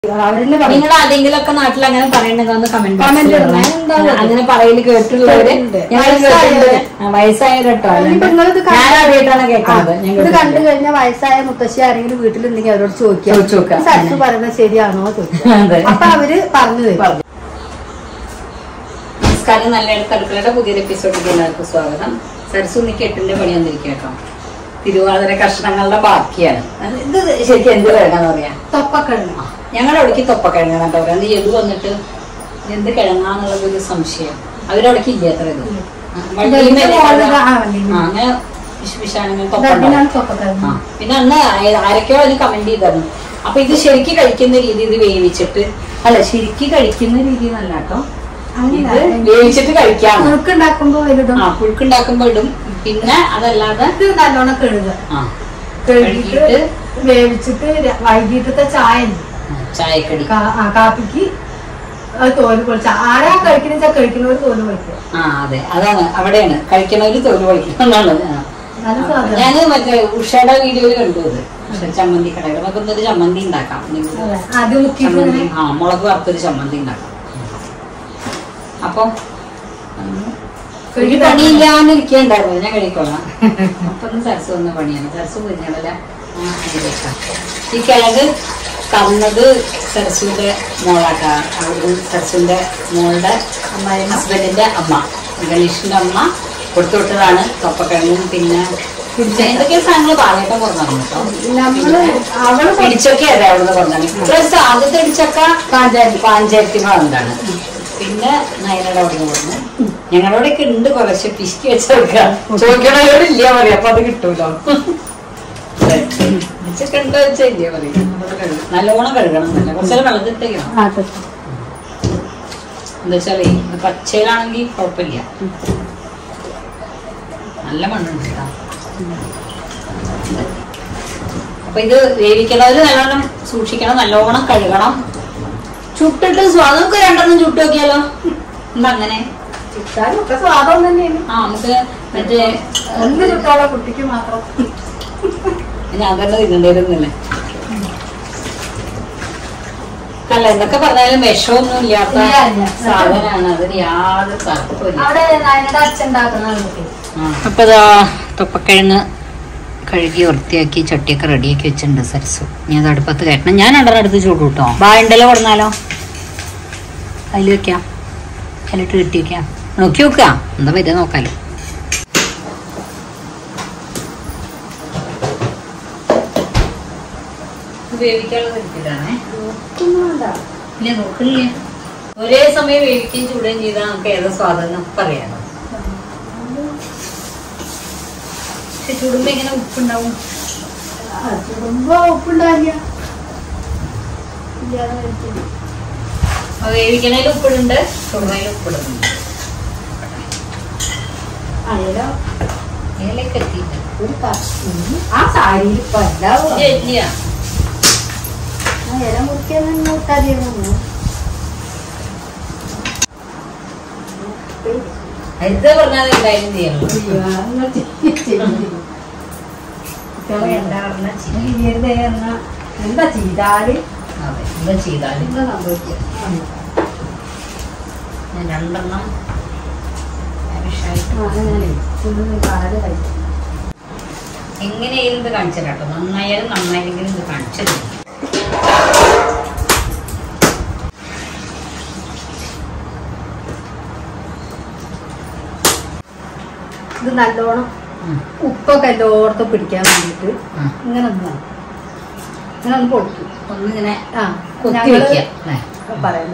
നിങ്ങൾ ആരെങ്കിലുമൊക്കെ നാട്ടിൽ അങ്ങനെ പറയണെന്ന് കമന്റ് അങ്ങനെ പറയല് കേട്ടുള്ളവര് വയസ്സായവരട്ടോ ഞാനാദ്യമായിട്ടാണ് കേൾക്കുന്നത്. ഇത് കണ്ടു കഴിഞ്ഞാൽ വയസ്സായ മുത്തശ്ശി ആരെങ്കിലും വീട്ടിലുണ്ടെങ്കിൽ അവരോട് ചോദിക്കാം സരസു പറയുന്നത് ശരിയാണോ ചോദിക്കാം. അപ്പൊ അവര് പറഞ്ഞു തരും. നമസ്കാരം. നല്ല അടുക്കളയുടെ പുതിയൊരു എപ്പിസോഡിലേക്ക് എല്ലാവർക്കും സ്വാഗതം. സരസു നിക്ക് 8ന്റെ പണി വന്നിരിക്കുക കേട്ടോ. തിരുവാതിര കഷ്ണങ്ങളുടെ ബാക്കിയാണ്. ഇത് ശരിക്കും എന്ത് കിഴങ്ങാന്ന് പറയാ? തൊപ്പക്കിഴങ്ങ്. ഞങ്ങളുടെ അവിടേക്ക് തൊപ്പക്കിഴങ്ങാണ് കേട്ടോ പറയാം. ഇത് വന്നിട്ട് എന്ത് കിഴങ്ങാന്നുള്ളത് ഒരു സംശയം. അവരവിടേക്ക് ഇല്ല അത്ര ഇത് അങ്ങനെ വിഷാണെങ്കിൽ തൊപ്പ. പിന്നെ അന്ന് ആരൊക്കെയോ അതിന് കമന്റ് ചെയ്തായിരുന്നു. അപ്പൊ ഇത് ശരിക്ക് കഴിക്കുന്ന രീതി ഇത് വേവിച്ചിട്ട് അല്ല ശരിക്ക് കഴിക്കുന്ന രീതി നല്ല കേട്ടോ. വേവിച്ചിട്ട് കഴിക്കാം. പുഴുക്കുണ്ടാക്കുമ്പോ ഇടും. പിന്നെ അതല്ലാതെ നല്ലോണം കഴുകുക. കഴുകിട്ട് വേവിച്ചിട്ട് വൈകിട്ടത്തെ ചായക്കടി കാപ്പിക്ക് തോല് പൊളിച്ച ആരാ കഴിക്കുന്ന കഴിക്കുന്നവര് തോല് പൊളിക്കുക. അതെ അതാണ് അവിടെയാണ് കഴിക്കുന്നവര് തോല് പൊളിക്കുക എന്നാണ്. ഞാന് മറ്റേ ഉഷയുടെ വീഡിയോയില് കണ്ടു. അത് ചമ്മന്തി കടയിൽ നമുക്കൊന്നൊരു ചമ്മന്തി ഉണ്ടാക്കാം. മുളക് വറുത്തൊരു ചമ്മന്തി ഉണ്ടാക്കാം. അപ്പൊ ഒരു പണിയില്ലാന്നിരിക്കണ്ടായിരുന്നു. ഞാൻ കഴിക്കോളാം. അപ്പൊ ഒന്ന് സരസ് വന്ന പണിയാണ്. സരസ് കുഞ്ഞാടല്ല. ഈ കിഴങ്ങ് തന്നത് സരസുവിന്റെ മോളാട്ടാ. സരസുവിന്റെ മോളുടെ ഹസ്ബൻഡിന്റെ അമ്മ, ഗണേഷിന്റെ അമ്മ കൊടുത്തു വിട്ടതാണ് തൊപ്പക്കിഴങ്ങും. പിന്നെ എന്തൊക്കെ സാധനങ്ങൾ പാലട്ടം കുറഞ്ഞു കേട്ടോ. പിടിച്ചൊക്കെ അതെ അവിടുന്ന് കുറഞ്ഞു. പ്ലസ് ആദ്യത്തെ ഇടിച്ചക്ക പാഞ്ചായത്തി ഭാഗത്താണ്. പിന്നെ നയനയുടെ അവിടെ കൊടുന്നു. ഞങ്ങളോടൊക്കെ ഉണ്ട് കുറച്ച് പിശുക്കി വെച്ചെടുക്കുക. ചോദിക്കണവരോടില്ല പറയാം. അപ്പൊ അത് കിട്ടൂലോ. ഉണ്ടോ വെച്ചാ ഇല്ല പറയും. നല്ലോണം കഴുകണം. നല്ല കുറച്ചേരം വെള്ളത്തിട്ടേക്കണം. എന്താ വെച്ചാലേ ഇത് പച്ചയിലാണെങ്കിൽ കുഴപ്പമില്ല. നല്ല മണ്ണുണ്ട് കേട്ടോ. അപ്പൊ ഇത് വേവിക്കണവര് നല്ലോണം സൂക്ഷിക്കണം. നല്ലോണം കഴുകണം. ചുട്ടിട്ട് നമുക്ക് രണ്ടെണ്ണം ചുട്ട് നോക്കിയാലോ? എന്താ അങ്ങനെ ചുട്ടാലൊക്കെ സ്വാദം തന്നെയാണ്. നമുക്ക് മറ്റേ ഒന്ന് ചുട്ടോളാം കുട്ടിക്ക് മാത്രം. ഞാൻ തന്നെ തിന്നേരുന്നില്ലേ. അല്ല എന്തൊക്കെ പറഞ്ഞാലും വിഷമൊന്നും ഇല്ലാത്ത സാധനമാണ്. അതിന് യാതൊരു താല്പര്യമില്ല. അപ്പൊ ഇതാ തൊപ്പക്കിഴങ്ങ് കഴുകി വൃത്തിയാക്കി ചട്ടിയൊക്കെ റെഡിയാക്കി വെച്ചിട്ടുണ്ട് സരസു. ഇനി അത് അടുപ്പത്ത് കയറ്റണം. ഞാൻ അടുത്ത് ചൂട് കിട്ടോ. ബായുണ്ടല്ലോ കൊടുന്നാലോ? അതിൽ വെക്കാം. അതിലിട്ട് കെട്ടി വെക്കാം. നോക്കി നോക്കാം എന്താ വരിക നോക്കാലോ. വേവിക്കാനുള്ള തരത്തിലാണേ. ഇല്ല നോക്കില്ല. ഒരേ സമയം വേവിക്കുകയും ചൂടുകയും ചെയ്താൽ നമുക്ക് ഏതാ സ്വാദം പറയാനോ. പക്ഷെ ചുടുമ്പോ എങ്ങനെ ഉപ്പുണ്ടാവും? ചുടുമ്പോ ഉപ്പുണ്ടാവില്ല. വേവിക്കണേൽ ഉപ്പിടുന്നുണ്ട്, ചുടുന്നതിൽ ഉപ്പിടുന്നുണ്ട്. ഏലൊക്കെ എത്തിയില്ല. ആ സാരിയിൽ ഇപ്പൊ ഇല്ല. ഇല മുറിക്കാൻ മൂട്ടാതിരുന്നു. എന്താ പറഞ്ഞാൽ എന്തായാലും ചെയ്യണം. എന്താ ചെയ്താല് അതെ എന്താ ചെയ്താലും എന്താ സംഭവിക്കുക? ഞാൻ രണ്ടെണ്ണം എങ്ങനെയായാലും ഇത് കാണിച്ചു കേട്ടോ. നന്നായാലും നന്നായില്ലെങ്കിലും ഇത് കാണിച്ചത്. ഇത് നല്ലോണം ഉപ്പൊക്കെ എല്ലായിടത്തും പിടിക്കാൻ വേണ്ടിട്ട് ഇങ്ങനെ ഒന്ന് പൊടിക്കും. ഒന്നിങ്ങനെ പറയുന്നത്.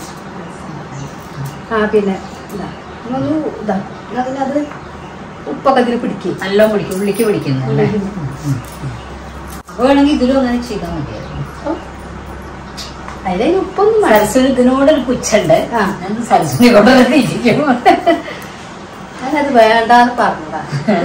പിന്നെ ഒന്ന് അതിനത് ഉപ്പൊക്കെ ഇതിന് പിടിക്കും. നല്ല പിടിക്കും. ഉള്ളിക്ക് പിടിക്കുന്നു. അപ്പൊ വേണമെങ്കിൽ ഇതിലും അങ്ങനെ ചെയ്താൽ മതിയായിരുന്നു. അതിലെ ഉപ്പൊന്നും സരസ്വതി ഇതിനോടൊരു പുച്ഛണ്ട്. സരസ്വതി കൊണ്ട് ഇരിക്കും. ഞാനത് വേണ്ടാന്ന് പറഞ്ഞതാ.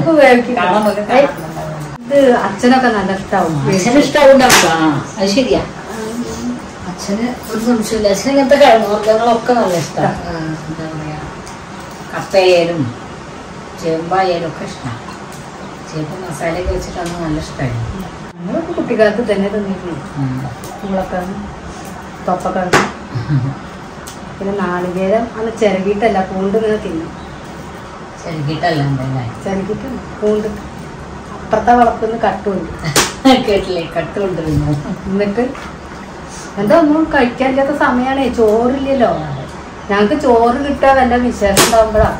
ഇത് അച്ഛനൊക്കെ നല്ല ഇഷ്ടാവും. അച്ഛന് ഇഷ്ടാവുണ്ടാവും. അത് ശരിയാ. അച്ഛന് ഒരു സംശയമില്ല. അച്ഛന് ഇങ്ങനത്തെ കിഴങ്ങുവർഗ്ഗങ്ങളൊക്കെ നല്ല ഇഷ്ടമാണ്. എന്താ പറയാ കപ്പയായാലും ചേമ്പായാലും ഒക്കെ ഇഷ്ടമാണ്. ചേമ്പ് മസാലയൊക്കെ വെച്ചിട്ടാണ് നല്ല ഇഷ്ടമായിരുന്നു. നമ്മളൊക്കെ കുട്ടിക്കാലത്ത് തന്നെ തന്നിരുന്നു. നമ്മളൊക്കെ തൊപ്പക്കിഴങ്ങ് പിന്നെ നാളികേരം അന്ന് ചിരകിയിട്ടല്ല പൂണ്ട് ഇങ്ങനെ തിന്നും. ചിരകിയിട്ടല്ല പൂണ്ട് അപ്പുറത്തെ വളർത്തുന്ന കട്ടുകൊണ്ട് കേട്ടില്ലേ കട്ടുകൊണ്ടിരുന്നു. എന്നിട്ട് എന്താ ഒന്നും കഴിക്കാനില്ലാത്ത സമയമാണേ, ചോറില്ലല്ലോ. ഞങ്ങക്ക് ചോറ് കിട്ടാൻ വല്ല വിശേഷം ഉണ്ടാവുമ്പോഴാ.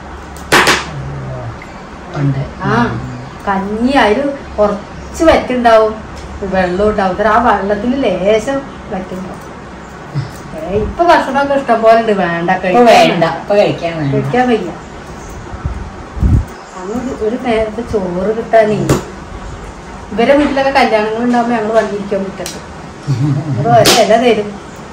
ആ കഞ്ഞി അതിൽ കുറച്ച് വറ്റുണ്ടാവും, വെള്ളം ഉണ്ടാവും. ആ വെള്ളത്തിൽ ലേശം വറ്റുണ്ടാവും. ഇപ്പൊ ഭക്ഷണമൊക്കെ ഇഷ്ടം പോലെ ഉണ്ട്, വേണ്ട കഴിക്കാൻ വയ്യ. അന്ന് ഒരു നേരത്തെ ചോറ് കിട്ടാനേ ഇവരെ വീട്ടിലൊക്കെ കല്യാണങ്ങൾ ഉണ്ടാവുമ്പോ ഞങ്ങള് വന്നിരിക്കാൻ മുറ്റത്ത് ഇല തരും.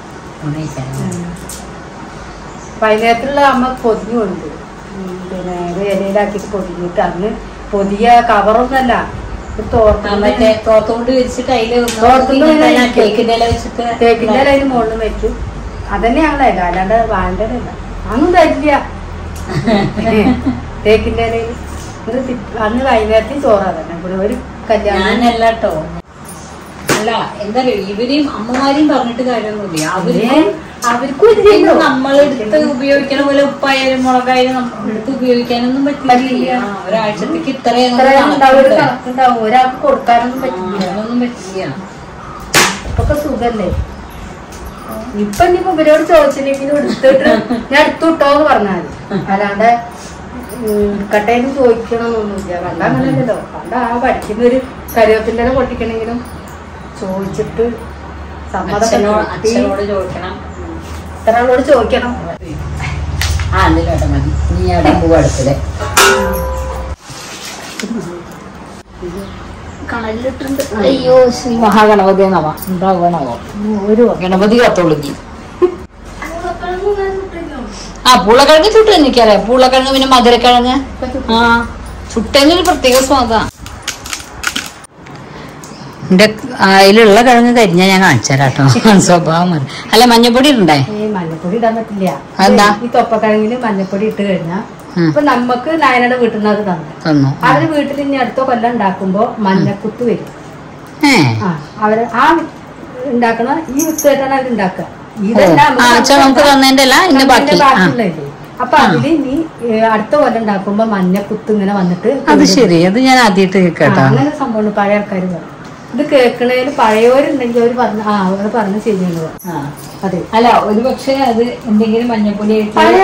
വൈകുന്നേരത്തിലുള്ള അമ്മ പൊതിഞ്ഞുണ്ട്, പിന്നെ ഇലയിലാക്കിയിട്ട് പൊതിഞ്ഞിട്ട് അന്ന് പൊതിയ കവറൊന്നല്ല, തേക്കിന്റെ ഇല അതിന് മുകളിൽ വെക്കും. അതന്നെ ഞങ്ങളല്ല, അല്ലാണ്ട് വാഴണ്ടല്ല അന്നും തരില്ല. തേക്കിന്റെ ഇലയിൽ അന്ന് വൈകുന്നേരത്തിൽ ചോറാ തന്നെ ഇവിടെ ഒരു കല്യാണല്ലാട്ടോ. അല്ല എന്താ ഇവരെയും അമ്മമാരെയും പറഞ്ഞിട്ട് കാര്യമൊന്നുമില്ല. അവർക്കും നമ്മളെടുത്ത് ഉപയോഗിക്കണ പോലെ ഉപ്പായാലും മുളകായാലും നമ്മളെടുത്ത് ഉപയോഗിക്കാനൊന്നും പറ്റില്ല. ഒരാഴ്ചത്തേക്ക് ഇത്രയും ഒരാൾക്ക് കൊടുക്കാനൊന്നും പറ്റില്ല. ഇപ്പൊക്കെ സുഖല്ലേ. ഇപ്പൊ ഇനിയിപ്പോ ഇവരോട് ചോദിച്ചില്ലെങ്കിലും എടുത്തിട്ട് ഞാൻ എടുത്തു വിട്ടോന്ന് പറഞ്ഞാൽ അല്ലാണ്ട് കട്ടയിൽ ചോദിക്കണമെന്നൊന്നുമില്ല. പണ്ട് അങ്ങനെയല്ലല്ലോ. പണ്ട് ആ പഠിക്കുന്ന ഒരു കരുവത്തിന്റെ പൊട്ടിക്കണെങ്കിലും ചോദിച്ചിട്ട് അച്ഛനോട് ചോദിക്കണം, ഇത്രയോട് ചോദിക്കണം. മതി നീ അവിടെ പോവാ അടുത്തില്ലേ കണലിലിട്ടുണ്ട്. അയ്യോ ശ്രീ മഹാഗണപതി നവ ഉണ്ടാവണവോ ഒരു ഗണപതി കത്തോളിക്ക്. ആ പൂളക്കിഴങ്ങ് ചുട്ട് എനിക്കറിയാം. പൂളക്കിഴങ്ങ് പിന്നെ മധുരക്കിഴങ്ങ് ആ ചുട്ടതിനൊരു പ്രത്യേക സ്വാദാ. എന്റെ അതിലുള്ള കിഴങ്ങ് കരിഞ്ഞാ ഞാൻ കാണിച്ചാട്ടോ. സ്വഭാവം മതി. അല്ല മഞ്ഞപ്പൊടി ഇടണ്ടേ? മഞ്ഞപ്പൊടി ഇടാൻ പറ്റില്ല. എന്താ ഈ തൊപ്പക്കിഴങ്ങില് മഞ്ഞപ്പൊടി ഇട്ട് കഴിഞ്ഞാൽ ഇപ്പൊ നമ്മക്ക് നായനയുടെ വീട്ടിൽ നിന്ന് അത് തന്നു. അവര് വീട്ടിൽ ഇനി അടുത്ത കൊല്ലം ഉണ്ടാക്കുമ്പോ മഞ്ഞക്കുത്ത് വരും. അവര് ആ ഉണ്ടാക്കണ ഈ വിത്തായിട്ടാണ് അവരുണ്ടാക്കുക. അപ്പൊ അതില് നീ അടുത്ത കൊല്ലം ഉണ്ടാക്കുമ്പോ മഞ്ഞക്കുത്ത് ഇങ്ങനെ വന്നിട്ട്. അത് ശരി, അത് ഞാൻ ആദ്യമായിട്ട് കേട്ടോ. അങ്ങനെ സംഭവം പഴയ ആൾക്കാർ പറയും. ഇത് കേൾക്കണേല് പഴയവരുണ്ടെങ്കിൽ അവര് പറഞ്ഞു അവര് പറഞ്ഞ് ശരിയാണ്. അതെ. അല്ല ഒരു പക്ഷെ അത് എന്തെങ്കിലും മഞ്ഞപ്പൊടി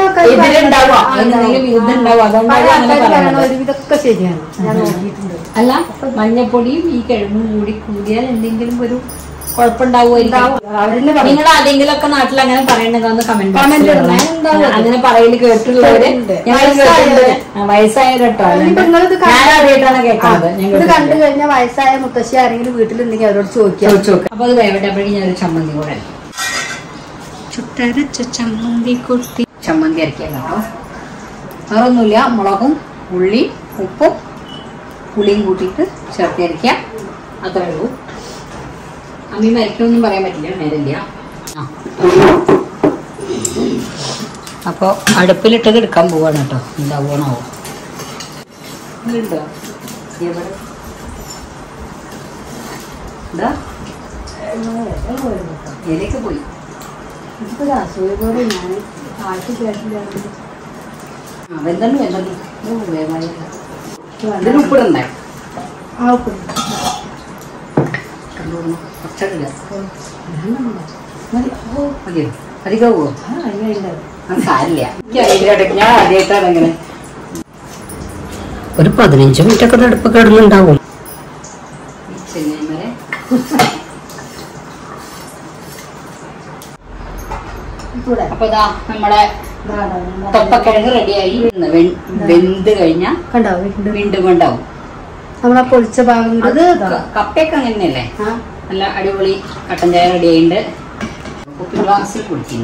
ഒരുവിധമൊക്കെ ശരിയാണ്, ഞാൻ നോക്കിയിട്ടുണ്ട്. അല്ല മഞ്ഞപ്പൊടിയും ഈ കിഴങ്ങും കൂടി കൂടിയാൽ എന്തെങ്കിലും ഒരു കുഴപ്പമുണ്ടാവുമായിരിക്കും. നിങ്ങൾ ആരെങ്കിലും ഒക്കെ നാട്ടിൽ അങ്ങനെ പറയണെങ്കിൽ ഒന്ന് കമന്റ് അങ്ങനെ പറയല് കേട്ടിട്ടുള്ളവര് വയസ്സായവരട്ടോ. ഞാനാദ്യമായിട്ടാണ് കേൾക്കുന്നത്. ഇത് കണ്ടു കഴിഞ്ഞാൽ വയസ്സായ മുത്തശ്ശി ആരെങ്കിലും വീട്ടിലുണ്ടെങ്കിൽ അവരോട് ചോദിക്കാം. അപ്പൊ അത് വേവട്ടപ്പോഴേക്കും ഞാനൊരു ചമ്മന്തി കൂടെ ചുട്ടരച്ച ചമ്മന്തി കുട്ടി ചമ്മന്തി അരക്കാൻ കേട്ടോ. വേറൊന്നുമില്ല, മുളകും ഉള്ളി ഉപ്പും പുളിയും കൂട്ടിയിട്ട് ചേർത്ത് അരയ്ക്കാം. അത്രേ ഉള്ളൂ. അമ്മി മരിക്കണമെന്നും പറയാൻ പറ്റില്ല, നേരില്ല. അപ്പോൾ അടുപ്പിലിട്ടത് എടുക്കാൻ പോവാണ് കേട്ടോ. എന്താവണോ ഉണ്ടോ എവിടെ എന്താ ഇലയൊക്കെ പോയി. വെന്തണ്ണു ഇതിന് ഉപ്പിടണ്ടേ? അധികമോ സാരില്ല. ഞാൻ ആദ്യമായിട്ടാണ് അങ്ങനെ ഒരു 15 മിനിറ്റ് ഒക്കെ അടുപ്പ് കിടന്നുണ്ടാവും. അപ്പൊ ഇതാ നമ്മുടെ തൊപ്പക്കിഴങ്ങ് റെഡിയായി. വെന്ത് കഴിഞ്ഞാൽ വീണ്ടും ഉണ്ടാവും നമ്മളെ പൊളിച്ച ഭാഗം. അത് കപ്പയൊക്കെ അങ്ങനെയല്ലേ, നല്ല അടിപൊളി കട്ടൻ ചായ റെഡി ആയിട്ടുണ്ട്. കുപ്പി ഗ്ലാസ്സിൽ കുടിക്കില്ല.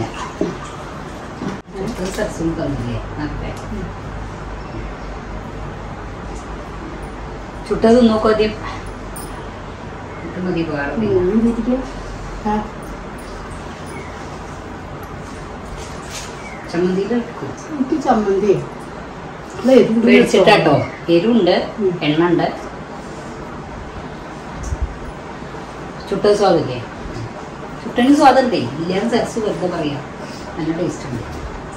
ചുട്ടത് നോക്കൂ ആദ്യം. മതി ചമ്മന്തി മേടിച്ചിട്ടോ. എരുണ്ട്, എണ്ണ ഉണ്ട്. ചുട്ടത് സ്വാദില്ലേ? ചുട്ടന് സ്വാദണ്ടേ ഇല്ലാതെ സരസ് വെറുതെ പറയാം നല്ല ടേസ്റ്റ് ഉണ്ട്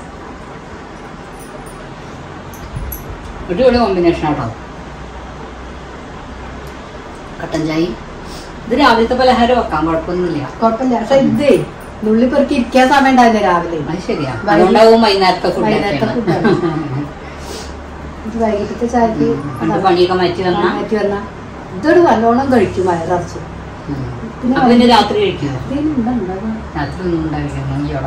അടിപൊളി കോമ്പിനേഷൻ ആട്ടോ കട്ടൻ ചായ ഇത് രാവിലത്തെ പലഹാരം വെക്കാം കുഴപ്പമൊന്നുമില്ല കുഴപ്പമില്ല പക്ഷെ ഇതേ നുള്ളി പെറുക്കി ഇരിക്കാൻ സമയം ഉണ്ടാവില്ല രാവിലെ അത് ശരിയാ അതുകൊണ്ടാവും വൈകുന്നേരത്തെ ഫുഡ് വൈകിട്ടത്തെ ചായക്ക് പണിയൊക്കെ മാറ്റി വന്നാ ഇതൊരു നല്ലോണം കഴിക്കും വയറച്ചു പിന്നെ രാത്രി കഴിക്കുമോ രാത്രി ഒന്നും ഉണ്ടാവില്ല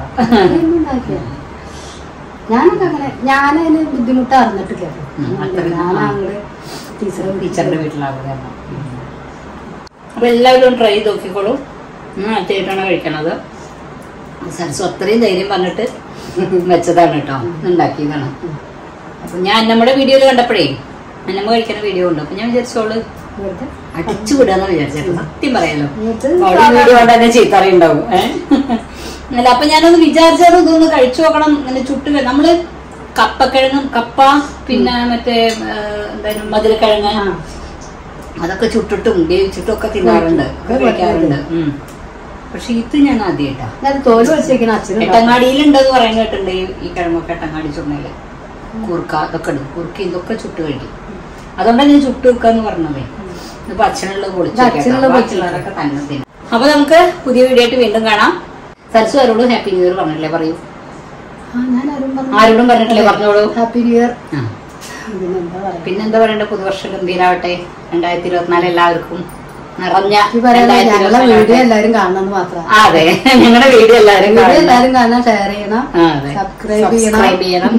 ഞാനൊക്കെ അങ്ങനെ ഞാനതിന് ബുദ്ധിമുട്ട് അറിഞ്ഞിട്ടില്ല ഞാനങ്ങട് ടീച്ചറിന്റെ വീട്ടിലാവുക അപ്പൊ എല്ലാവരും ട്രൈ ചെയ്ത് നോക്കിക്കോളൂ ആദ്യമായിട്ടാണ് കഴിക്കണത് സരസു അത്രയും ധൈര്യം പറഞ്ഞിട്ട് വെച്ചതാണ് കേട്ടോ ഉണ്ടാക്കിയതാണ് അപ്പൊ ഞാൻ നമ്മുടെ വീഡിയോയിൽ കണ്ടപ്പോഴേ അന്നമ്മ കഴിക്കുന്ന വീഡിയോ ഉണ്ട് അപ്പൊ ഞാൻ വിചാരിച്ചോള് അടിച്ചു വിടാന്ന് വിചാരിച്ചേട്ടോ സത്യം പറയാലോ വീഡിയോ കൊണ്ട് തന്നെ ചീത്തറി ഉണ്ടാവും അല്ല അപ്പൊ ഞാനൊന്ന് വിചാരിച്ചാലും ഇതൊന്ന് കഴിച്ചു നോക്കണം ഇങ്ങനെ ചുട്ട് നമ്മള് കപ്പക്കിഴങ്ങും കപ്പ പിന്നെ മറ്റേ എന്തായാലും മധുരക്കിഴങ്ങ് അതൊക്കെ ചുട്ടിട്ടും വേവിച്ചിട്ടും ഒക്കെ തിന്നാറുണ്ട് കഴിക്കാറുണ്ട് പക്ഷെ ഇത് ഞാൻ ആദ്യമായിട്ടാ എട്ടങ്ങാടിയിലുണ്ടെന്ന് പറയാൻ കേട്ടിട്ടുണ്ട് ഈ കിഴങ്ങൊക്കെ എട്ടങ്ങാടി ചുണ്ണയില് കൂർക്ക ഇതൊക്കെ ഉണ്ട് കുറുക്കി ഇതൊക്കെ ചുട്ട് കഴിക്കും അതുകൊണ്ടാണ് ഞാൻ ചുട്ട് വെക്കാന്ന് പറഞ്ഞതേ ഇപ്പൊ അച്ഛനുള്ളത് പൊളിച്ചൊക്കെ തന്നെ തിന്നും അപ്പൊ നമുക്ക് പുതിയ വീഡിയോ ആയിട്ട് വീണ്ടും കാണാം സരസു ആരോട് ഹാപ്പി ന്യൂ ഇയർ പറഞ്ഞില്ലേ പറയൂ ആരോടും പറഞ്ഞിട്ടില്ലേ പറഞ്ഞോളൂ ഹാപ്പി ന്യൂ ഇയർ പിന്നെന്താ പറയണ്ട പുതുവർഷം ഗംഭീരാവട്ടെ 2024 എല്ലാവർക്കും നിറഞ്ഞ വീഡിയോ എല്ലാരും കാണണമെന്ന് മാത്രം അതെ ഞങ്ങളുടെ വീഡിയോ എല്ലാരും കാണാൻ ഷെയർ ചെയ്യണം സബ്സ്ക്രൈബ് ചെയ്യണം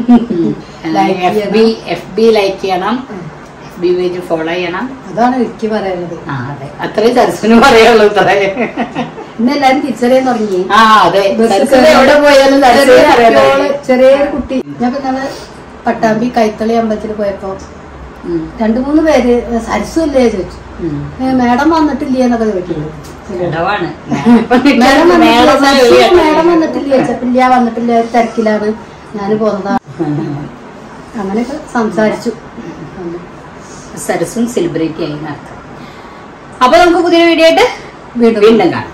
FB ലൈക്ക് ചെയ്യണം FB പേജ് ഫോളോ ചെയ്യണം അതാണ് എനിക്ക് പറയാനുള്ളത് അതെ അത്രയും സരസിന് പറയുള്ളൂ ഇന്നെല്ലാരും തിരിച്ചറിയാൻ തുടങ്ങി അതെ എവിടെ പോയാലും ചെറിയൊരു കുട്ടി ഞാൻ പിന്നെ പട്ടാമ്പി കൈത്തളി അമ്പലത്തിൽ പോയപ്പോ 2-3 പേര് സരസുല്ലേ ചോദിച്ചു മേഡം വന്നിട്ടില്ലേ എന്നൊക്കെ ചോദിക്കുന്നു മേഡം വന്നിട്ടില്ലേ ചോദിച്ചപ്പില്ല വന്നിട്ടില്ല ഒരു തിരക്കിലാണ് ഞാൻ പോന്നതാ അങ്ങനെയൊക്കെ സംസാരിച്ചു സരസും സെലിബ്രേറ്റ് ചെയ്യുന്ന അർത്ഥം അപ്പൊ നമുക്ക് പുതിയ വീഡിയോ ആയിട്ട് വീണ്ടും കാണാം